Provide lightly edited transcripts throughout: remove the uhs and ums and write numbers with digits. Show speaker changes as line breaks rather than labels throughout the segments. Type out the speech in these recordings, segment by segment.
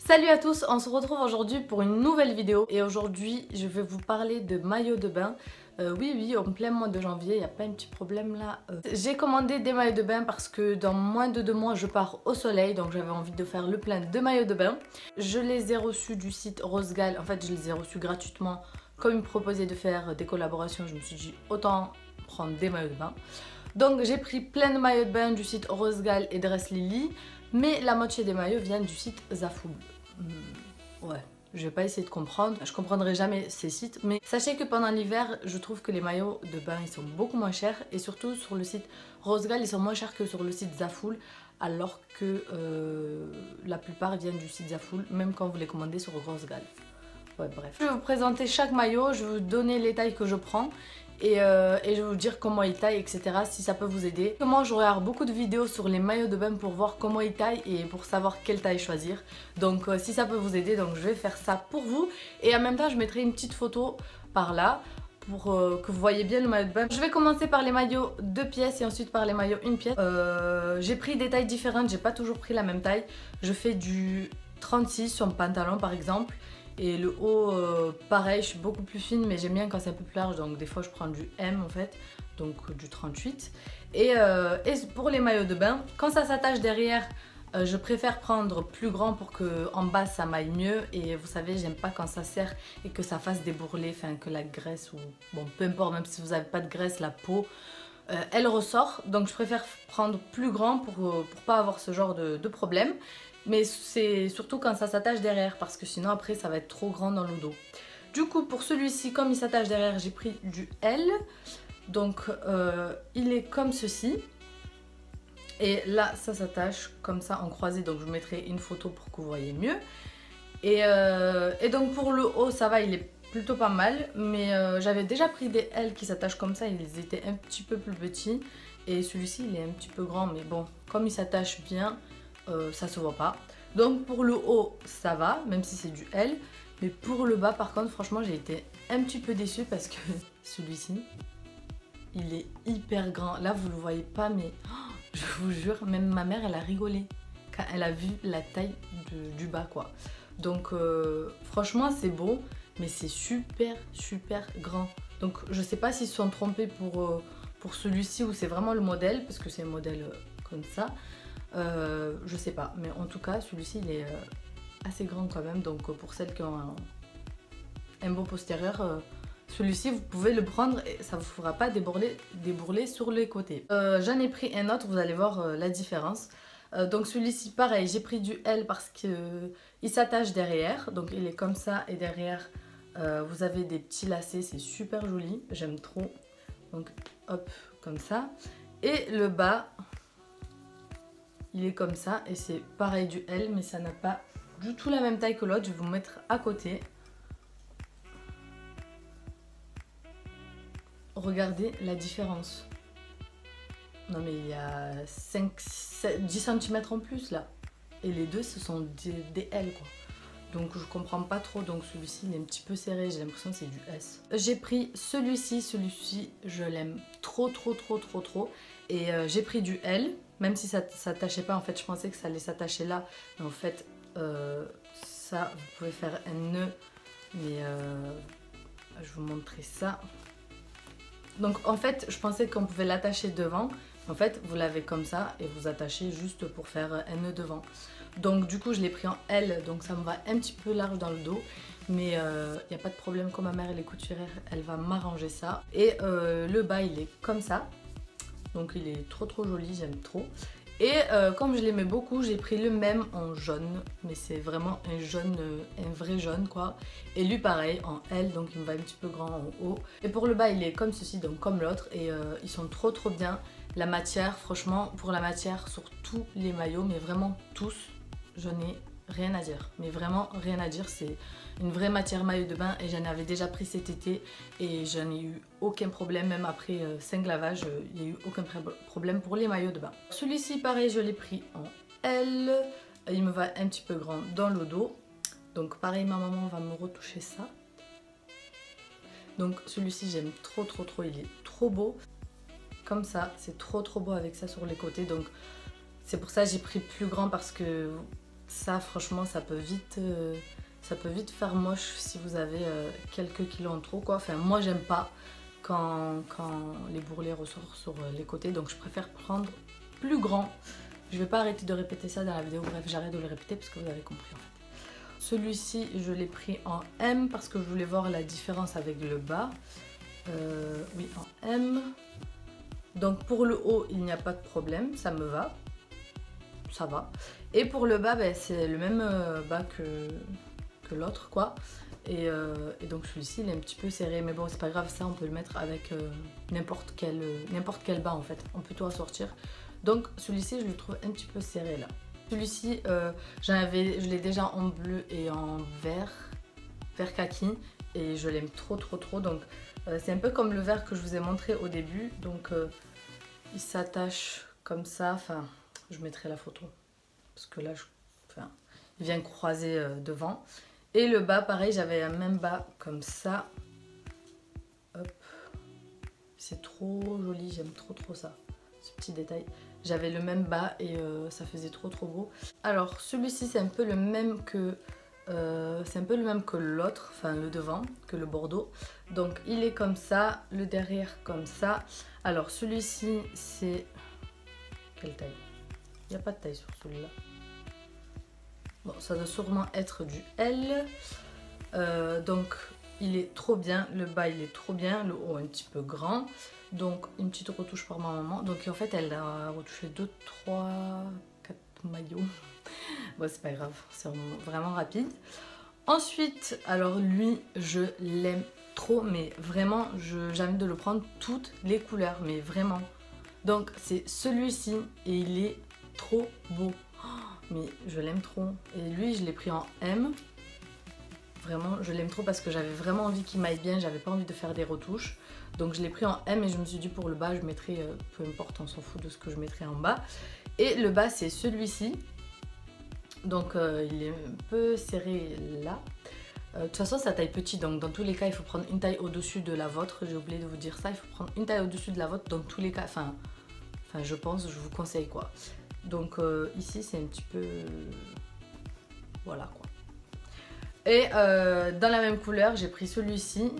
Salut à tous, on se retrouve aujourd'hui pour une nouvelle vidéo et aujourd'hui je vais vous parler de maillots de bain. Oui, en plein mois de janvier, il n'y a pas un petit problème là. J'ai commandé des maillots de bain parce que dans moins de 2 mois je pars au soleil, donc j'avais envie de faire le plein de maillots de bain. Je les ai reçus du site Rosegal, en fait je les ai reçus gratuitement. Comme ils me proposaient de faire des collaborations, je me suis dit autant prendre des maillots de bain. Donc j'ai pris plein de maillots de bain du site Rosegal et Dress Lily, mais la moitié des maillots viennent du site Zaful. Ouais, je vais pas essayer de comprendre, je comprendrai jamais ces sites, mais sachez que pendant l'hiver, je trouve que les maillots de bain ils sont beaucoup moins chers et surtout sur le site Rosegal ils sont moins chers que sur le site Zaful, alors que la plupart viennent du site Zaful, même quand vous les commandez sur Rosegal. Ouais, bref. Je vais vous présenter chaque maillot, je vais vous donner les tailles que je prends et je vais vous dire comment ils taillent, etc. si ça peut vous aider. Moi, je regarde beaucoup de vidéos sur les maillots de bain pour voir comment ils taillent et pour savoir quelle taille choisir. Donc si ça peut vous aider, donc je vais faire ça pour vous. Et en même temps, je mettrai une petite photo par là pour que vous voyez bien le maillot de bain. Je vais commencer par les maillots 2 pièces et ensuite par les maillots 1 pièce. J'ai pris des tailles différentes, j'ai pas toujours pris la même taille. Je fais du 36 sur mon pantalon par exemple. Et le haut, pareil, je suis beaucoup plus fine, mais j'aime bien quand c'est un peu plus large, donc des fois je prends du M en fait, donc du 38. Et pour les maillots de bain, quand ça s'attache derrière, je préfère prendre plus grand pour que en bas ça m'aille mieux. Et vous savez, j'aime pas quand ça serre et que ça fasse des bourrelets, enfin que la graisse ou bon, peu importe, même si vous n'avez pas de graisse, la peau, elle ressort. Donc je préfère prendre plus grand pour pas avoir ce genre de problème. Mais c'est surtout quand ça s'attache derrière parce que sinon après ça va être trop grand dans le dos. Du coup pour celui-ci, comme il s'attache derrière, j'ai pris du L. Donc il est comme ceci. Et là ça s'attache comme ça en croisé, donc je vous mettrai une photo pour que vous voyez mieux. Et donc pour le haut ça va, il est plutôt pas mal. Mais j'avais déjà pris des L qui s'attachent comme ça, ils étaient un petit peu plus petits. Et celui-ci il est un petit peu grand, mais bon, comme il s'attache bien, ça se voit pas. Donc pour le haut ça va, même si c'est du L. Mais pour le bas par contre franchement j'ai été un petit peu déçue parce que celui-ci il est hyper grand. Là vous le voyez pas, mais oh, je vous jure, même ma mère elle a rigolé quand elle a vu la taille du bas quoi. Donc franchement c'est beau, mais c'est super grand. Donc je sais pas s'ils se sont trompés pour celui-ci ou c'est vraiment le modèle, parce que c'est un modèle comme ça. Je sais pas, mais en tout cas celui-ci il est assez grand quand même, donc pour celles qui ont un beau postérieur, celui-ci vous pouvez le prendre et ça vous fera pas des bourrelets sur les côtés. J'en ai pris un autre, vous allez voir la différence. Donc celui-ci pareil, j'ai pris du L parce que il s'attache derrière, donc il est comme ça et derrière vous avez des petits lacets, c'est super joli, j'aime trop. Donc hop, comme ça. Et le bas, il est comme ça et c'est pareil du L, mais ça n'a pas du tout la même taille que l'autre. Je vais vous mettre à côté. Regardez la différence. Non mais il y a 10 cm en plus là. Et les deux ce sont des L quoi. Donc je comprends pas trop, donc celui-ci il est un petit peu serré, j'ai l'impression que c'est du S. J'ai pris celui-ci je l'aime trop. Et j'ai pris du L, même si ça s'attachait pas, en fait je pensais que ça allait s'attacher là. Mais en fait ça vous pouvez faire un nœud, mais je vais vous montrer ça. Donc en fait je pensais qu'on pouvait l'attacher devant. En fait vous l'avez comme ça et vous attachez juste pour faire un nœud devant. Donc du coup je l'ai pris en L, donc ça me va un petit peu large dans le dos. Mais il n'y a pas de problème, comme ma mère elle est couturière, elle va m'arranger ça. Et le bas il est comme ça. Donc il est trop joli, j'aime trop. Et comme je l'aimais beaucoup, j'ai pris le même en jaune. Mais c'est vraiment un jaune, un vrai jaune quoi. Et lui pareil en L, donc il me va un petit peu grand en haut. Et pour le bas il est comme ceci, donc comme l'autre. Et ils sont trop bien. La matière, franchement, pour la matière sur tous les maillots, mais vraiment tous, je n'ai rien à dire. Mais vraiment rien à dire, c'est une vraie matière maillot de bain et j'en avais déjà pris cet été et je n'ai eu aucun problème, même après 5 lavages, il n'y a eu aucun problème pour les maillots de bain. Celui-ci pareil, je l'ai pris en L, il me va un petit peu grand dans le dos. Donc pareil, ma maman va me retoucher ça. Donc celui-ci j'aime trop, il est trop beau. Comme ça, c'est trop beau avec ça sur les côtés. Donc c'est pour ça que j'ai pris plus grand parce que ça franchement ça peut vite faire moche si vous avez quelques kilos en trop quoi. Enfin moi j'aime pas quand les bourrelets ressortent sur les côtés, donc je préfère prendre plus grand. Je vais pas arrêter de répéter ça dans la vidéo, bref j'arrête de le répéter parce que vous avez compris en fait. Celui-ci je l'ai pris en M parce que je voulais voir la différence avec le bas. Oui en M. Donc pour le haut il n'y a pas de problème, ça me va. Ça va. Et pour le bas ben, c'est le même bas que l'autre quoi. Et donc celui-ci il est un petit peu serré, mais bon c'est pas grave, ça on peut le mettre avec n'importe quel bas en fait, on peut tout assortir. Donc celui-ci je le trouve un petit peu serré là. Celui-ci je l'ai déjà en bleu et en vert kaki et je l'aime trop. Donc c'est un peu comme le vert que je vous ai montré au début, donc il s'attache comme ça, enfin je mettrai la photo parce que là il vient croiser devant. Et le bas pareil, j'avais un même bas comme ça. Hop, c'est trop joli, j'aime trop ça, ce petit détail. J'avais le même bas et ça faisait trop beau. Alors celui-ci c'est un peu le même que l'autre, enfin le devant, que le bordeaux. Donc il est comme ça, le derrière comme ça. Alors celui-ci c'est... Quelle taille? Il n'y a pas de taille sur celui-là. Bon, ça doit sûrement être du L. Donc il est trop bien, le bas il est trop bien, le haut un petit peu grand. Donc une petite retouche par ma maman. Donc en fait elle a retouché 2, 3, 4 maillots. Bon c'est pas grave, c'est vraiment rapide. Ensuite, alors lui je l'aime trop, mais vraiment j'ai envie de le prendre toutes les couleurs, mais vraiment. Donc c'est celui-ci et il est trop beau. Mais je l'aime trop. Et lui je l'ai pris en M. Vraiment je l'aime trop parce que j'avais vraiment envie qu'il m'aille bien, j'avais pas envie de faire des retouches. Donc je l'ai pris en M et je me suis dit pour le bas je mettrai, peu importe on s'en fout de ce que je mettrai en bas. Et le bas c'est celui-ci. Donc il est un peu serré là. De toute façon ça taille petit, donc dans tous les cas il faut prendre une taille au-dessus de la vôtre. J'ai oublié de vous dire ça, il faut prendre une taille au-dessus de la vôtre dans tous les cas. Enfin je pense, je vous conseille quoi. Donc ici c'est un petit peu... Voilà quoi. Et dans la même couleur j'ai pris celui-ci.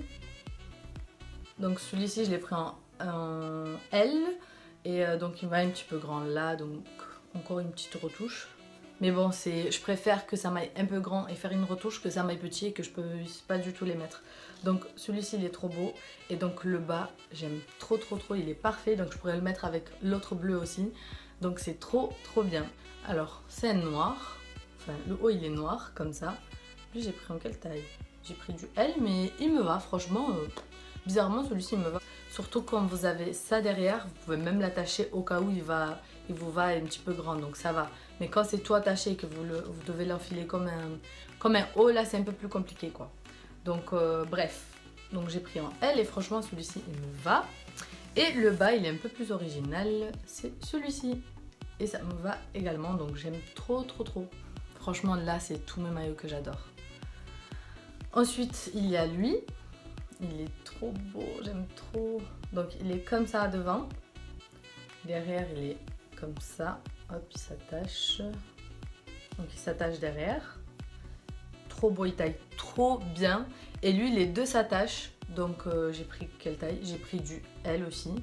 Donc celui-ci je l'ai pris en L. Et donc il va un petit peu grand là, donc encore une petite retouche. Mais bon, je préfère que ça m'aille un peu grand et faire une retouche que ça m'aille petit et que je peux pas du tout les mettre. Donc celui-ci il est trop beau. Et donc le bas, j'aime trop, il est parfait. Donc je pourrais le mettre avec l'autre bleu aussi. Donc c'est trop bien. Alors c'est un noir. Enfin le haut il est noir comme ça. Lui j'ai pris en quelle taille? J'ai pris du L mais il me va franchement. Bizarrement celui-ci il me va. Surtout quand vous avez ça derrière, vous pouvez même l'attacher au cas où il vous va un petit peu grand, donc ça va. Mais quand c'est tout attaché et que vous devez l'enfiler comme un haut, là c'est un peu plus compliqué quoi. Donc bref, donc j'ai pris en L et franchement celui-ci il me va. Et le bas il est un peu plus original, c'est celui-ci. Et ça me va également, donc j'aime trop. Franchement là c'est tous mes maillots que j'adore. Ensuite il y a lui. Il est trop beau, j'aime trop. Donc il est comme ça devant. Derrière il est comme ça. Hop, il s'attache. Donc il s'attache derrière. Trop beau, il taille trop bien. Et lui les deux s'attachent. Donc j'ai pris quelle taille? J'ai pris du L aussi.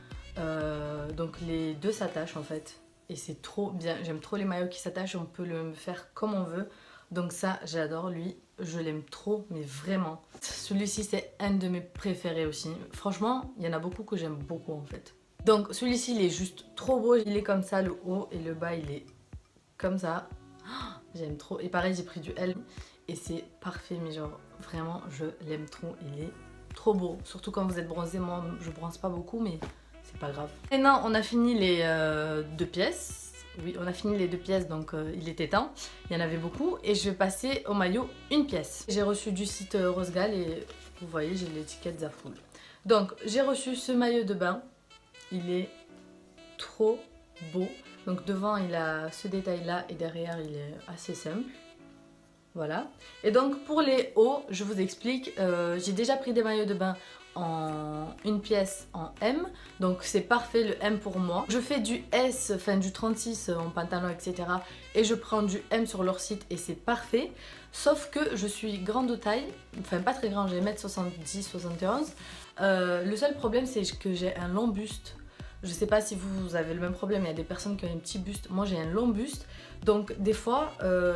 Donc les deux s'attachent en fait. Et c'est trop bien. J'aime trop les maillots qui s'attachent. On peut le faire comme on veut. Donc ça j'adore lui. Je l'aime trop, mais vraiment. Celui-ci, c'est un de mes préférés aussi. Franchement, il y en a beaucoup que j'aime beaucoup en fait. Donc celui-ci, il est juste trop beau. Il est comme ça, le haut, et le bas, il est comme ça. Oh, j'aime trop. Et pareil, j'ai pris du L. Et c'est parfait, mais genre, vraiment, je l'aime trop. Il est trop beau. Surtout quand vous êtes bronzé. Moi, je bronze pas beaucoup, mais c'est pas grave. Maintenant, on a fini les 2 pièces. Oui, on a fini les 2 pièces, donc il était temps. Il y en avait beaucoup. Et je vais passer au maillot 1 pièce. J'ai reçu du site Rosegal et vous voyez, j'ai l'étiquette Zaful. Donc, j'ai reçu ce maillot de bain. Il est trop beau. Donc, devant, il a ce détail-là et derrière, il est assez simple. Voilà. Et donc pour les hauts, je vous explique, j'ai déjà pris des maillots de bain en une pièce en M, donc c'est parfait le M pour moi. Je fais du S, enfin du 36 en pantalon, etc. et je prends du M sur leur site et c'est parfait. Sauf que je suis grande de taille, enfin pas très grande, j'ai 1m70, 71. Le seul problème c'est que j'ai un long buste. Je sais pas si vous avez le même problème, il y a des personnes qui ont un petit buste, moi j'ai un long buste. Donc des fois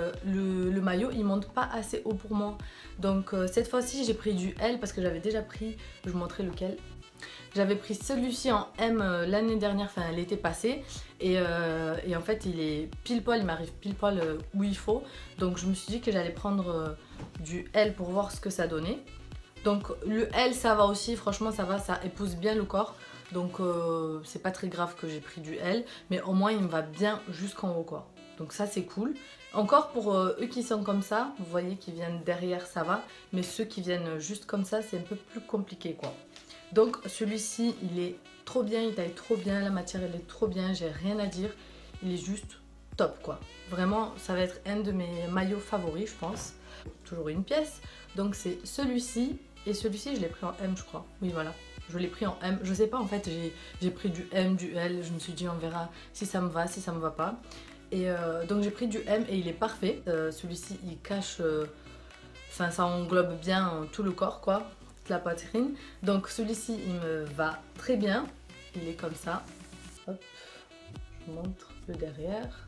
le maillot il monte pas assez haut pour moi. Donc cette fois-ci j'ai pris du L parce que j'avais déjà pris, je vous montrerai lequel. J'avais pris celui-ci en M l'année dernière, enfin l'été passé. Et en fait il est pile poil, il m'arrive pile poil où il faut. Donc je me suis dit que j'allais prendre du L pour voir ce que ça donnait. Donc le L ça va aussi, franchement ça va, ça épouse bien le corps. Donc c'est pas très grave que j'ai pris du L, mais au moins il me va bien jusqu'en haut quoi. Donc ça c'est cool. Encore pour eux qui sont comme ça, vous voyez qui viennent derrière ça va, mais ceux qui viennent juste comme ça c'est un peu plus compliqué quoi. Donc celui-ci il est trop bien, il taille trop bien, la matière elle est trop bien, j'ai rien à dire. Il est juste top quoi. Vraiment ça va être un de mes maillots favoris je pense. Toujours une pièce, donc c'est celui-ci et celui-ci je l'ai pris en M je crois. Oui voilà. Je l'ai pris en M, je sais pas en fait, j'ai pris du M, du L, je me suis dit on verra si ça me va, si ça me va pas. Et donc j'ai pris du M et il est parfait. Celui-ci il cache, enfin ça englobe bien tout le corps quoi, toute la poitrine. Donc celui-ci il me va très bien, il est comme ça. Hop, je vous montre le derrière.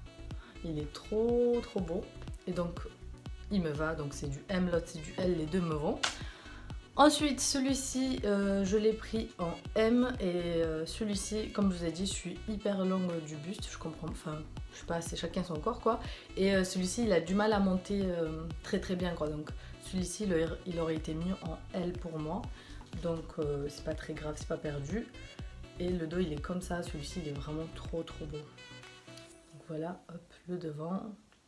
Il est trop beau et donc il me va, donc c'est du M, l'autre c'est du L, les deux me vont. Ensuite, celui-ci, je l'ai pris en M et celui-ci, comme je vous ai dit, je suis hyper longue du buste, je comprends, enfin, je sais pas, c'est chacun son corps quoi. Et celui-ci, il a du mal à monter très bien quoi, donc celui-ci, il aurait été mieux en L pour moi. Donc c'est pas très grave, c'est pas perdu. Et le dos, il est comme ça, celui-ci, il est vraiment trop beau. Donc voilà, hop, le devant.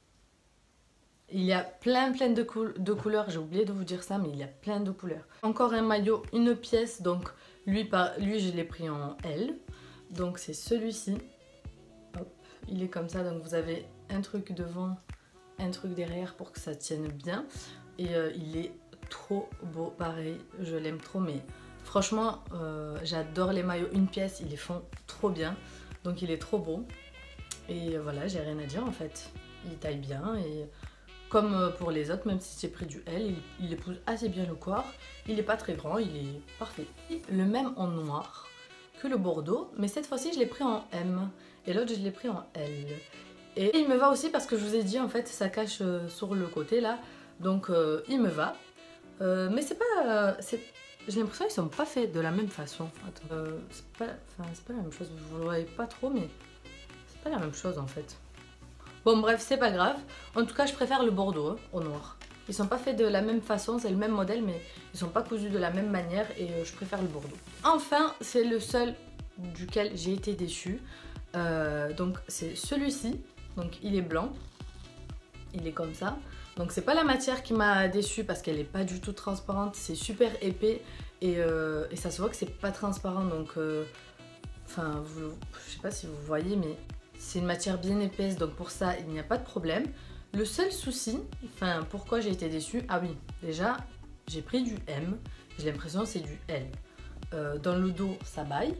Il y a plein de couleurs, j'ai oublié de vous dire ça, mais il y a plein de couleurs. Encore un maillot, une pièce, donc lui je l'ai pris en L. Donc c'est celui-ci. Hop, il est comme ça, donc vous avez un truc devant, un truc derrière pour que ça tienne bien. Et il est trop beau, pareil, je l'aime trop, mais franchement, j'adore les maillots une pièce, ils les font trop bien. Donc il est trop beau. Et voilà, j'ai rien à dire en fait. Il taille bien et... Comme pour les autres, même si j'ai pris du L, il épouse assez bien le corps. Il n'est pas très grand, il est parfait. Le même en noir que le bordeaux, mais cette fois-ci je l'ai pris en M et l'autre je l'ai pris en L. Et il me va aussi parce que je vous ai dit en fait ça cache sur le côté là, donc il me va. Mais c'est pas... j'ai l'impression qu'ils sont pas faits de la même façon. C'est pas la même chose, vous ne le voyez pas trop mais c'est pas la même chose en fait. Bon bref, c'est pas grave. En tout cas, je préfère le bordeaux au noir. Ils sont pas faits de la même façon, c'est le même modèle, mais ils sont pas cousus de la même manière et je préfère le bordeaux. Enfin, c'est le seul duquel j'ai été déçue. Donc c'est celui-ci. Donc il est blanc. Il est comme ça. Donc c'est pas la matière qui m'a déçue parce qu'elle est pas du tout transparente. C'est super épais et ça se voit que c'est pas transparent. Donc, enfin, je sais pas si vous voyez, mais... C'est une matière bien épaisse, donc pour ça, il n'y a pas de problème. Le seul souci, enfin, pourquoi j'ai été déçue, ah oui, déjà, j'ai pris du M, j'ai l'impression que c'est du L. Dans le dos, ça baille.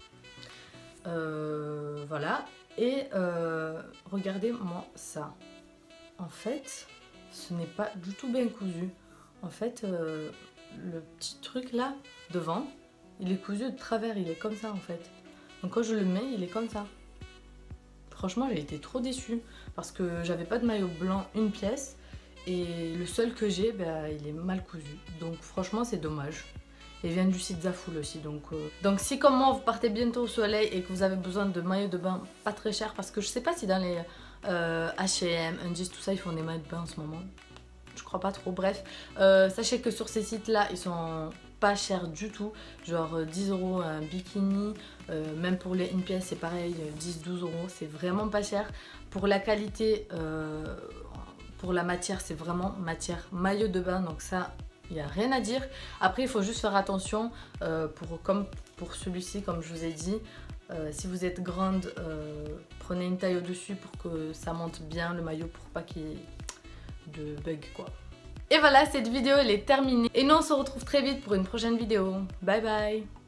Voilà. Et regardez-moi ça. En fait, ce n'est pas du tout bien cousu. En fait, le petit truc là, devant, il est cousu de travers, il est comme ça en fait. Donc quand je le mets, il est comme ça. Franchement, j'ai été trop déçue parce que j'avais pas de maillot blanc une pièce et le seul que j'ai, bah, il est mal cousu. Donc franchement, c'est dommage. Il vient du site Zaful aussi. Donc si comme moi, vous partez bientôt au soleil et que vous avez besoin de maillots de bain pas très chers, parce que je sais pas si dans les H&M, Undies, tout ça, ils font des maillots de bain en ce moment. Je crois pas trop. Bref, sachez que sur ces sites-là, ils sont... pas cher du tout, genre 10 € un bikini, même pour les une pièce c'est pareil, 10-12 €, c'est vraiment pas cher. Pour la qualité, pour la matière, c'est vraiment matière maillot de bain, donc ça, il n'y a rien à dire. Après, il faut juste faire attention, comme pour celui-ci, comme je vous ai dit, si vous êtes grande, prenez une taille au-dessus pour que ça monte bien le maillot, pour pas qu'il de bug quoi. Et voilà, cette vidéo elle est terminée et nous on se retrouve très vite pour une prochaine vidéo. Bye bye.